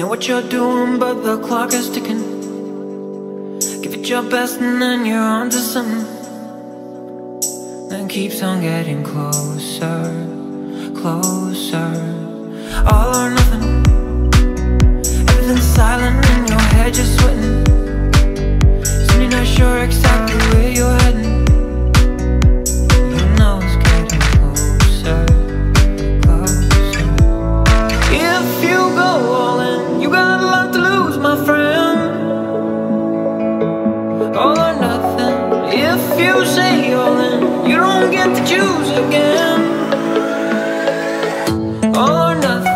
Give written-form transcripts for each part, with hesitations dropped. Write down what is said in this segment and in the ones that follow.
know what you're doing, but the clock is ticking. Give it your best and then you're on to something. Then keeps on getting closer, closer. All or nothing. Everything's silent in your head, you're sweating. Soon you're not sure exactly where you're heading. You know it's getting closer, closer. If you go all in, you got a lot to lose, my friend. All or nothing. If you say all in, you don't get to choose again. All or nothing.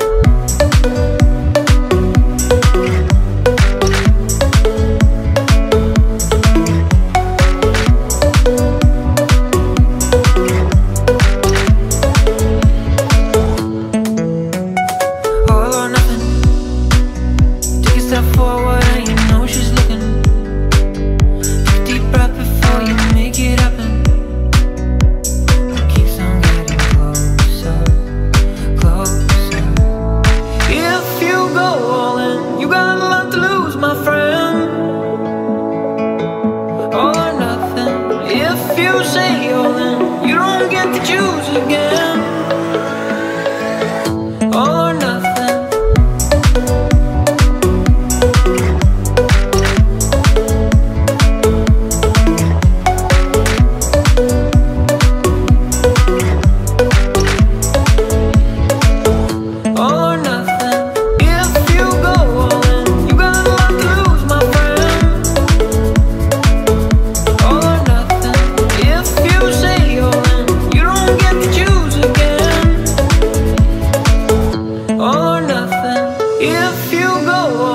All or nothing. Take a step forward and you know she's looking. Take a deep breath before you make it happen. It keeps on getting closer, closer. If you go all in, you got a lot to lose, my friend. All or nothing. If you say all in, you don't get to choose again. All or nothing. All or nothing. If you go all in, you got a lot to lose, my friend. All or nothing. If you say all in, you don't get to choose again. All or nothing. If you go all